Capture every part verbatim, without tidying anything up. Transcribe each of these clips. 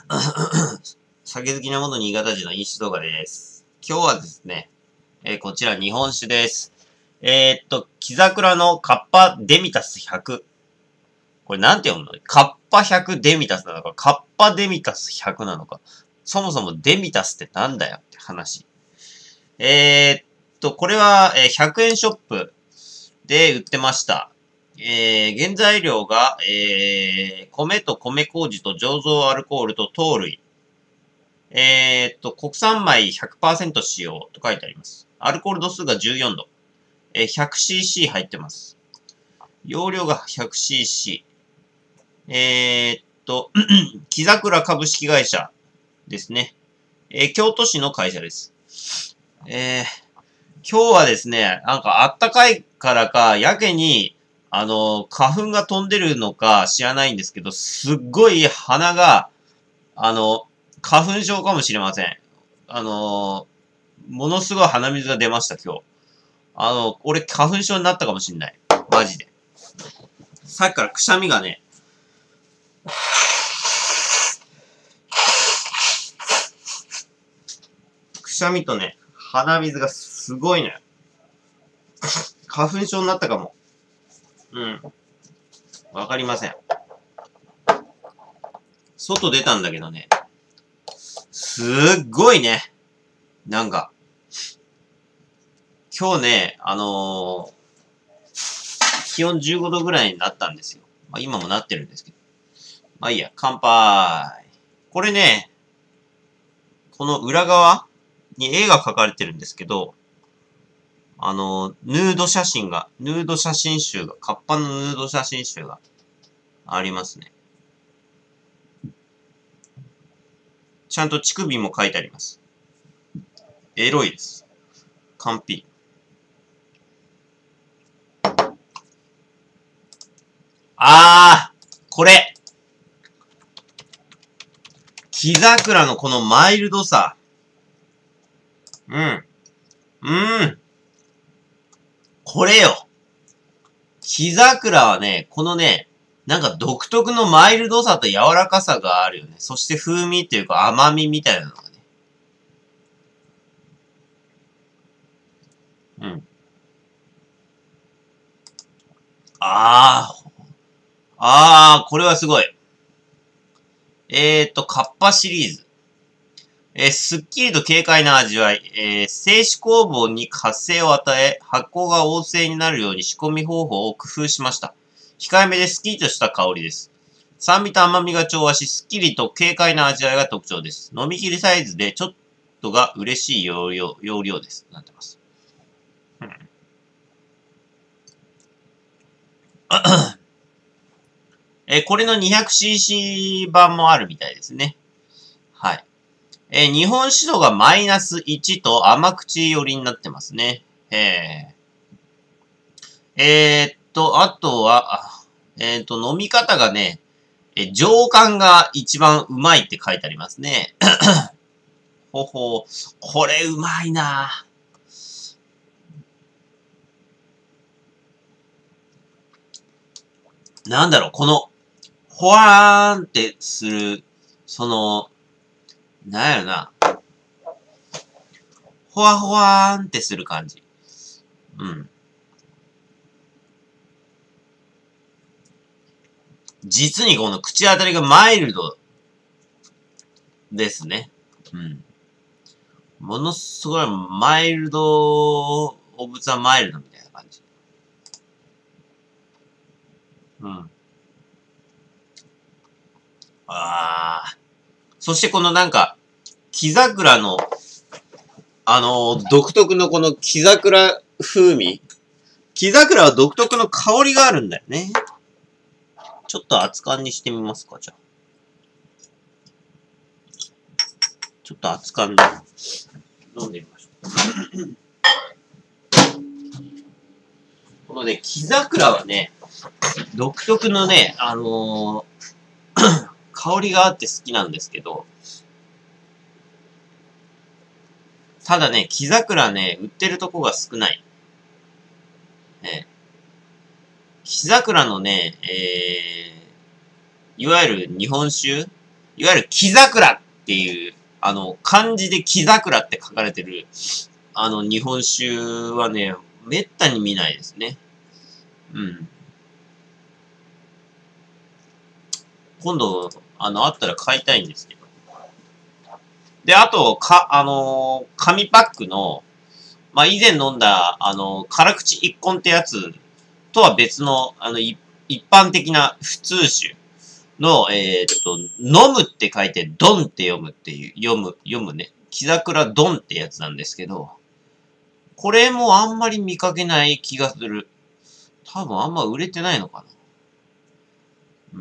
酒好きな元新潟人の飲酒動画です。今日はですね、えー、こちら日本酒です。えー、っと、木桜のカッパデミタスひゃく。これなんて読むの？カッパひゃくデミタスなのか、カッパデミタスひゃくなのか。そもそもデミタスってなんだよって話。えー、っと、これは、えー、ひゃくえんショップで売ってました。えー、原材料が、えー、米と米麹と醸造アルコールと糖類。えー、っと、国産米 ひゃくパーセント 使用と書いてあります。アルコール度数がじゅうよんど。えー、ひゃくシーシー 入ってます。容量が ひゃくシーシー。えー、っと、木桜株式会社ですね。えー、京都市の会社です。えー、今日はですね、なんかあったかいからか、やけに、あの、花粉が飛んでるのか知らないんですけど、すっごい鼻が、あの、花粉症かもしれません。あの、ものすごい鼻水が出ました、今日。あの、俺花粉症になったかもしんない。マジで。さっきからくしゃみがね、くしゃみとね、鼻水がすごいのよ。花粉症になったかも。うん。わかりません。外出たんだけどね。すっごいね。なんか、今日ね、あのー、気温じゅうごどぐらいになったんですよ。まあ今もなってるんですけど。まあいいや、乾杯。これね、この裏側に絵が描かれてるんですけど、あの、ヌード写真が、ヌード写真集が、カッパのヌード写真集がありますね。ちゃんと乳首も書いてあります。エロいです。完璧。あー、これ。木桜のこのマイルドさ。うん。うーん。これよ。木桜はね、このね、なんか独特のマイルドさと柔らかさがあるよね。そして風味っていうか甘みみたいなのがね。うん。あー。あー、これはすごい。えーと、カッパシリーズ。えー、すっきりと軽快な味わい。えー、製紙工房に活性を与え、発酵が旺盛になるように仕込み方法を工夫しました。控えめでスッキリとした香りです。酸味と甘みが調和し、すっきりと軽快な味わいが特徴です。飲み切りサイズでちょっとが嬉しい容量、容量です。なってます。うんえー、これの にひゃくシーシー 版もあるみたいですね。はい。えー、日本酒度がマイナスいちと甘口寄りになってますね。えー、えー、っと、あとは、えー、っと、飲み方がね、え、上巻が一番うまいって書いてありますね。ほほう。これうまいななんだろう、この、ほわーんってする、その、なんやろな。ほわほわーんってする感じ。うん。実にこの口当たりがマイルドですね。うん。ものすごいマイルド、オブザマイルドみたいな感じ。うん。あー。そしてこのなんか、木桜の、あのー、独特のこの木桜風味。木桜は独特の香りがあるんだよね。ちょっと熱燗にしてみますか、じゃあ。ちょっと熱燗で飲んでみましょう。このね、木桜はね、独特のね、あのー、香りがあって好きなんですけど、ただね、木桜ね、売ってるとこが少ない。ね、木桜のね、えー、いわゆる日本酒いわゆる木桜っていう、あの、漢字で木桜って書かれてる、あの、日本酒はね、めったに見ないですね。うん。今度、あの、あったら買いたいんですけど。で、あと、か、あのー紙パックの、まあ、以前飲んだ、あのー辛口一本ってやつとは別の、あの、い一般的な普通酒の、えーっと、飲むって書いて、ドンって読むっていう、読む、読むね。木桜ドンってやつなんですけど、これもあんまり見かけない気がする。多分あんま売れてないのかな。うん。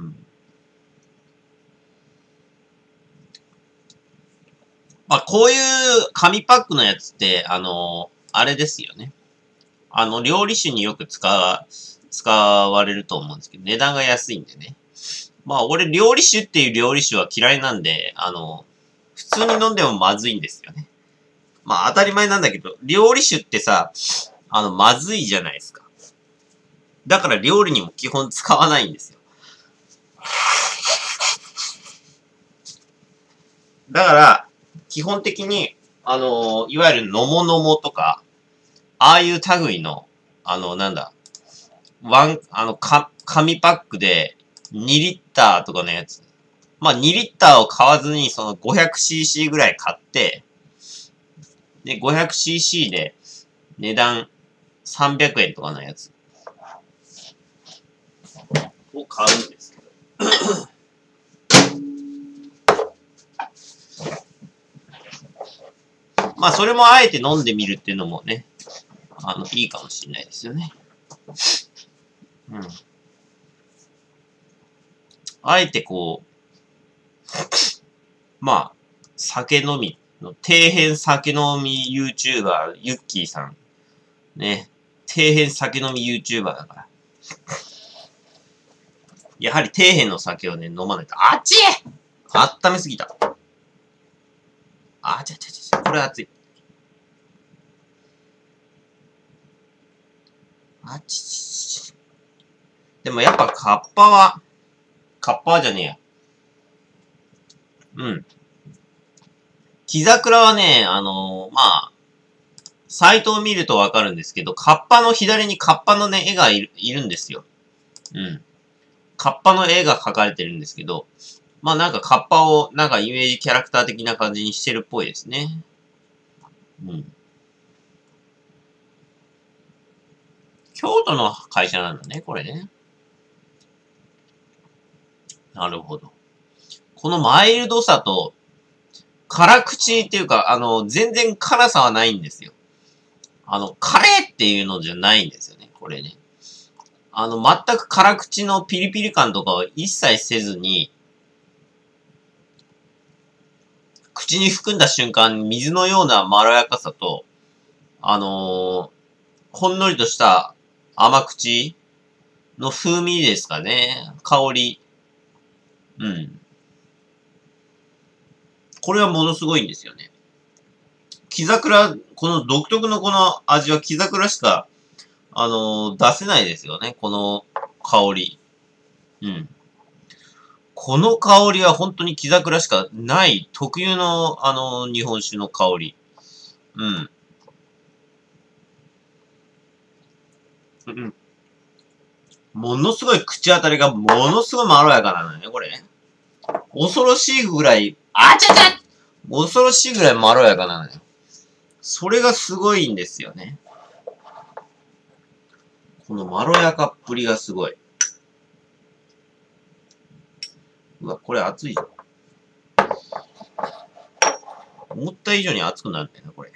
まあ、こういう紙パックのやつって、あのーあれですよね。あの、料理酒によく使わ、使われると思うんですけど、値段が安いんでね。まあ、俺、料理酒っていう料理酒は嫌いなんで、あの、普通に飲んでもまずいんですよね。まあ、当たり前なんだけど、料理酒ってさ、あの、まずいじゃないですか。だから料理にも基本使わないんですよ。だから、基本的に、あの、いわゆるのものもとか、ああいう類の、あの、なんだ、ワン、あの、か、紙パックでにリッターとかのやつ。まあ、にリッターを買わずに、その ごひゃくシーシー ぐらい買って、で、ごひゃくシーシー で値段さんびゃくえんとかのやつを買うんですけど。まあ、それもあえて飲んでみるっていうのもね、あの、いいかもしれないですよね。うん。あえてこう、まあ、酒飲みの、底辺酒飲み YouTuber、ユッキーさん。ね。底辺酒飲み YouTuber だから。やはり底辺の酒をね、飲まないと。あっちあっためすぎた。あちゃちゃちゃ、これ熱い。あちちち。でもやっぱカッパは、カッパはじゃねえや。うん。木桜はね、あのー、まあ、サイトを見るとわかるんですけど、カッパの左にカッパのね、絵がいるいるんですよ。うん。カッパの絵が描かれてるんですけど、まあなんかカッパをなんかイメージキャラクター的な感じにしてるっぽいですね。うん。京都の会社なんだね、これね。なるほど。このマイルドさと、辛口っていうか、あの、全然辛さはないんですよ。あの、カレーっていうのじゃないんですよね、これね。あの、全く辛口のピリピリ感とかを一切せずに、口に含んだ瞬間、水のようなまろやかさと、あのー、ほんのりとした甘口の風味ですかね。香り。うん。これはものすごいんですよね。木桜、この独特のこの味は木桜しか、あのー、出せないですよね。この香り。うん。この香りは本当に木桜しかない特有の、あのー、日本酒の香り。うん。うん。ものすごい口当たりがものすごいまろやかなのね、これ。恐ろしいぐらい、あちゃちゃ恐ろしいぐらいまろやかなのよ。それがすごいんですよね。このまろやかっぷりがすごい。うわ、これ熱いぞ。思った以上に熱くなるんだよな、これ。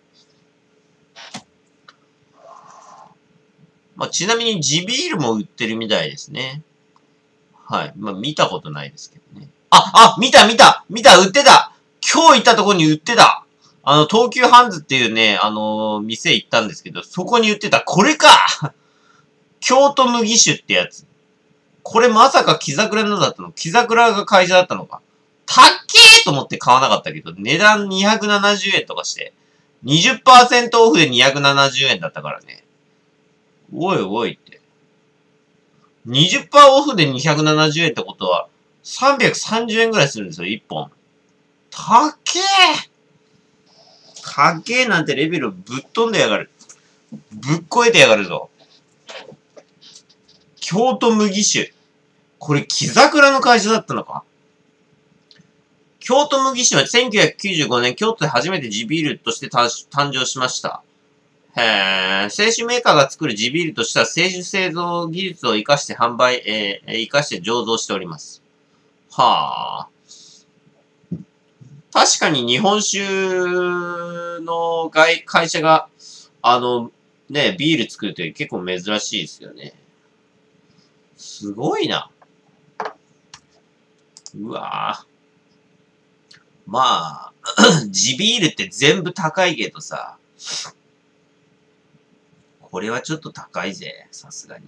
まあ、ちなみに地ビールも売ってるみたいですね。はい。まあ、見たことないですけどね。あ、あ、見た見た見た売ってた今日行ったとこに売ってたあの、東急ハンズっていうね、あのー、店行ったんですけど、そこに売ってた。これか京都麦酒ってやつ。これまさか木桜のだったの木桜が会社だったのか。たっけーと思って買わなかったけど、値段にひゃくななじゅうえんとかして、にじゅっパーセントオフでにひゃくななじゅうえんだったからね。おいおいって。にじゅっパーセントオフでにひゃくななじゅうえんってことは、 さんびゃくさんじゅうえんぐらいするんですよ、いっぽん。たっけーたっけーなんてレベルぶっ飛んでやがる。ぶっ超えてやがるぞ。京都麦酒。これ、木桜の会社だったのか？京都麦酒はせんきゅうひゃくきゅうじゅうごねん、京都で初めて地ビールとして誕生しました。へー、清酒メーカーが作る地ビールとしては、清酒製造技術を活かして販売、えー、活かして醸造しております。はー。確かに日本酒の会社が、あの、ね、ビール作るって結構珍しいですよね。すごいな。うわぁ。まあ、地ビールって全部高いけどさ、これはちょっと高いぜ、さすがに。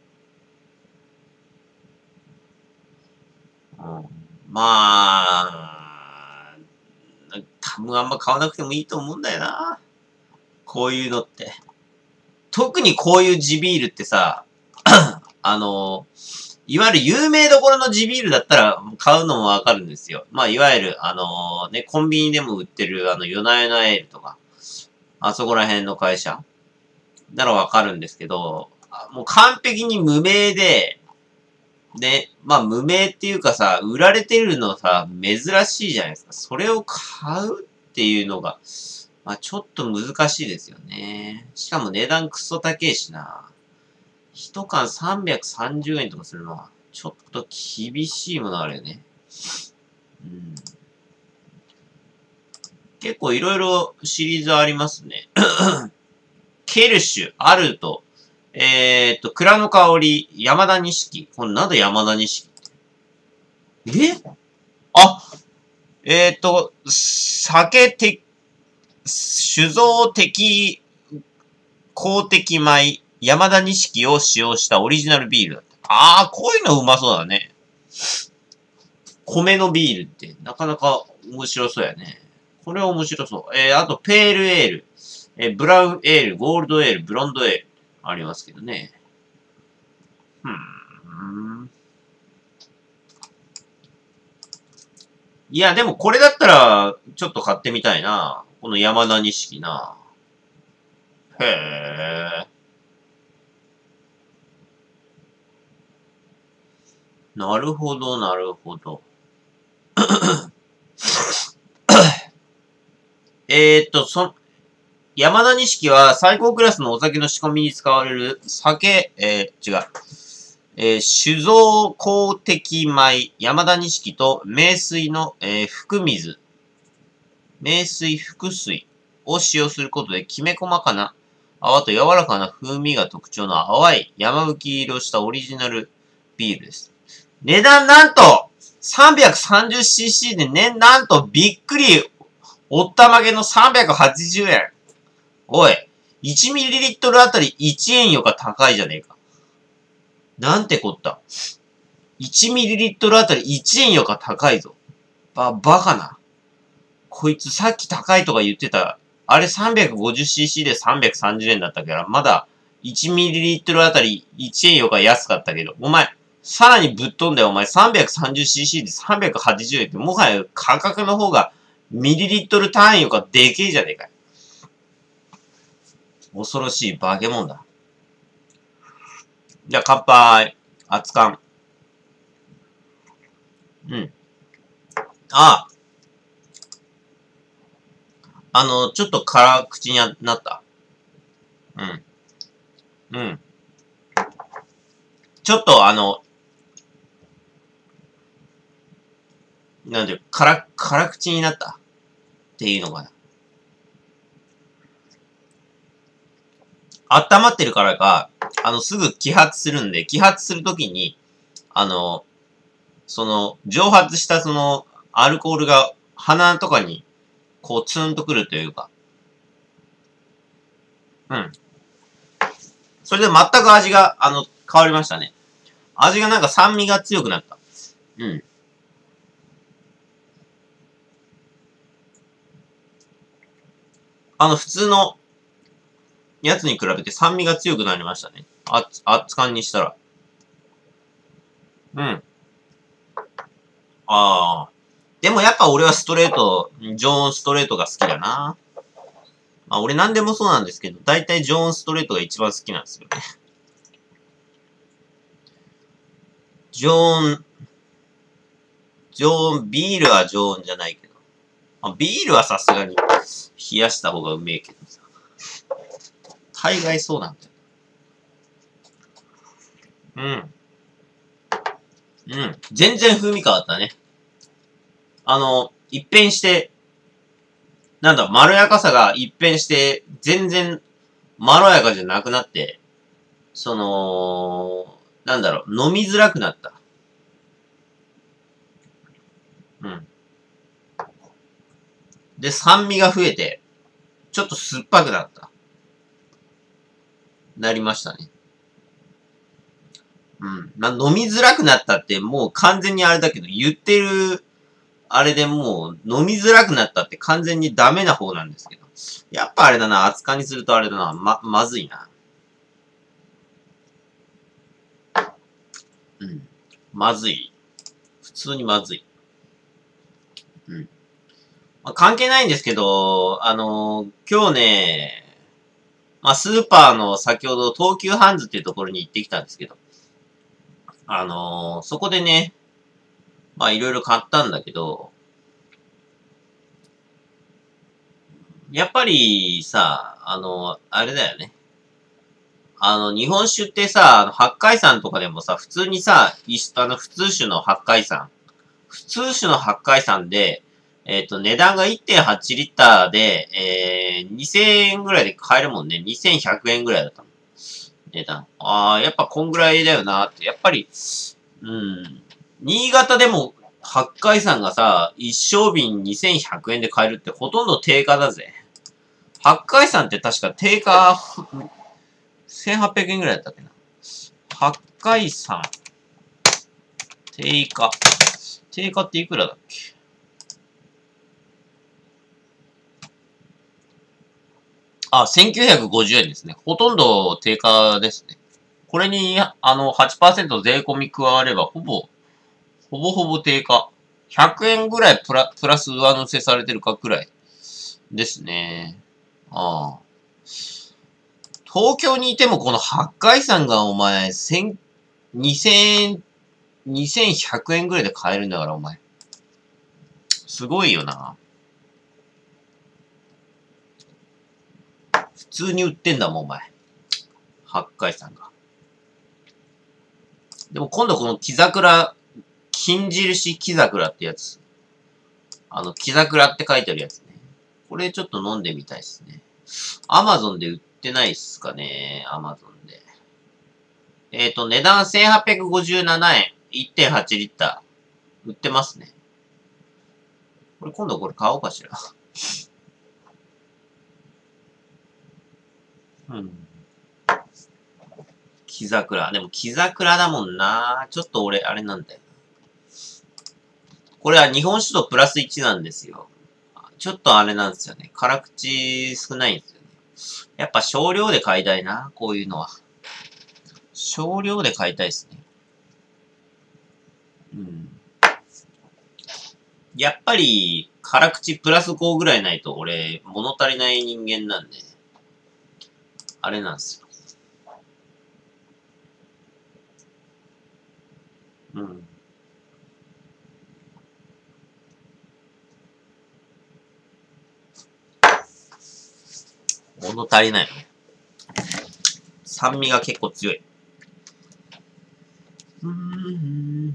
うん、まあ、多分あんま買わなくてもいいと思うんだよな。こういうのって。特にこういう地ビールってさ、あの、いわゆる有名どころの地ビールだったら買うのもわかるんですよ。まあ、いわゆる、あのね、コンビニでも売ってる、あの、夜な夜なエールとか、あそこら辺の会社ならわかるんですけど、もう完璧に無名で、ね、まあ無名っていうかさ、売られてるのさ、珍しいじゃないですか。それを買うっていうのが、まあちょっと難しいですよね。しかも値段クソ高えしな。一缶さんびゃくさんじゅうえんとかするのは、ちょっと厳しいものあるよね。うん。結構いろいろシリーズありますね。ケルシュ、アルト、えーっと、蔵の香り、山田錦。これなんで山田錦って。えあ、えーっと、酒て、酒造的公的米、山田錦を使用したオリジナルビールだった。ああ、こういうのうまそうだね。米のビールって、なかなか面白そうやね。これは面白そう。えー、あと、ペールエール、えー、ブラウンエール、ゴールドエール、ブロンドエール、ありますけどね。ふーん。いや、でもこれだったら、ちょっと買ってみたいな。この山田錦な。へえ。なるほど、なるほど。えーっと、そ、山田錦は最高クラスのお酒の仕込みに使われる酒、えー、違う。えー、酒造公的米、山田錦と名水の、えー、福水、名水福水を使用することできめ細かな泡と柔らかな風味が特徴の淡い山吹色したオリジナルビールです。値段なんと さんびゃくさんじゅうシーシー でね、なんとびっくりおったまげのさんびゃくはちじゅうえん。おい、いちミリリットル あたりいちえんよか高いじゃねえか。なんてこった。いちミリリットル あたりいちえんよか高いぞ。ば、バカな。こいつさっき高いとか言ってた。あれ さんびゃくごじゅうシーシー でさんびゃくさんじゅうえんだったから、まだ いちミリリットル あたりいちえんよか安かったけど、お前、さらにぶっ飛んだよ、お前 さんびゃくさんじゅうシーシー でさんびゃくはちじゅうえんって、もはや価格の方がミリリットル単位よかでけえじゃねえかよ。恐ろしい化け物だ。じゃあ、乾杯。熱燗。うん。ああ。あの、ちょっと辛口になった。うん。うん。ちょっとあの、なんで、辛、辛口になったっていうのかな。温まってるからか、あの、すぐ揮発するんで、揮発するときに、あの、その、蒸発したその、アルコールが鼻とかに、こう、ツーンとくるというか。うん。それで全く味が、あの、変わりましたね。味がなんか酸味が強くなった。うん。あの、普通のやつに比べて酸味が強くなりましたね。あ、熱燗にしたら。うん。 ああ。でもやっぱ俺はストレート、常温ストレートが好きだな。まあ俺何でもそうなんですけど、大体常温ストレートが一番好きなんですよね。常温、常温、ビールは常温じゃないけど。まあ、ビールはさすがに冷やした方がうめえけどさ。大概そうなんだよ。うん。うん。全然風味変わったね。あの、一変して、なんだ、まろやかさが一変して、全然まろやかじゃなくなって、その、なんだろう、飲みづらくなった。うん。で、酸味が増えて、ちょっと酸っぱくなった。なりましたね。うん。まあ、飲みづらくなったって、もう完全にあれだけど、言ってる、あれでもう、飲みづらくなったって完全にダメな方なんですけど。やっぱあれだな、熱燗にするとあれだな、ま、まずいな。うん。まずい。普通にまずい。うん。まあ、関係ないんですけど、あのー、今日ね、まあ、スーパーの先ほど東急ハンズっていうところに行ってきたんですけど、あのー、そこでね、まあいろいろ買ったんだけど、やっぱりさ、あの、あれだよね。あの、日本酒ってさ、八海山とかでもさ、普通にさ、あの、普通酒の八海山。普通酒の八海山で、えっ、ー、と、値段が いってんはち リッターで、えー、にせんえんぐらいで買えるもんね。にせんひゃくえんぐらいだったの。値段。ああ、やっぱこんぐらいだよなって。やっぱり、うん。新潟でも、八海山がさ、一升瓶にせんひゃくえんで買えるってほとんど定価だぜ。八海山って確か定価、せんはっぴゃくえんぐらいだったっけな。八海山、定価。定価っていくらだっけ？あ、せんきゅうひゃくごじゅうえんですね。ほとんど定価ですね。これに、あの、はちパーセント税込み加われば、ほぼ、ほぼほぼ定価。ひゃくえんぐらいプラ、プラス上乗せされてるかくらいですね。ああ。東京にいてもこの八海山がお前、千、二千円、二千ひゃくえんぐらいで買えるんだからお前。すごいよな。普通に売ってんだもんお前。八海山が。でも今度この木桜、金印木桜ってやつ。あの、木桜って書いてあるやつね。これちょっと飲んでみたいですね。アマゾンで売ってないっすかね。アマゾンで。えっ、ー、と、値段せんはっぴゃくごじゅうななえん。いってんはち リッター。売ってますね。これ今度これ買おうかしら。うん。木桜。でも木桜だもんな。ちょっと俺、あれなんだよ。これは日本酒とプラスいちなんですよ。ちょっとあれなんですよね。辛口少ないんですよね。やっぱ少量で買いたいな。こういうのは。少量で買いたいですね。うん。やっぱり、辛口プラスごぐらいないと俺、物足りない人間なんで、あれなんですよ。うん。物足りないよね。酸味が結構強い。うーん。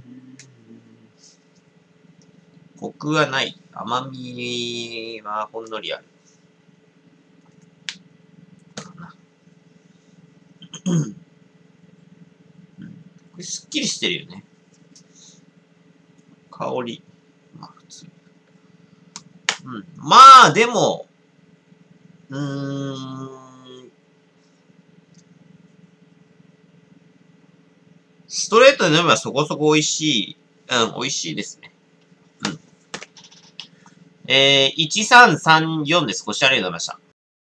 コクはない。甘みはほんのりある。かな。うん。これすっきりしてるよね。香り。まあ普通。うん。まあでも、うーん。ストレートで飲めばそこそこ美味しい。うん、美味しいですね。うん。えー、いちさんさんよんです。ご視聴ありがとうございました。